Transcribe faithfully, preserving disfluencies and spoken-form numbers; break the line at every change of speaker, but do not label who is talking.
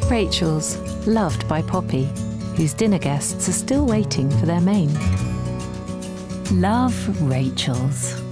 Rachel's, loved by Poppy, whose dinner guests are still waiting for their main. Love Rachel's.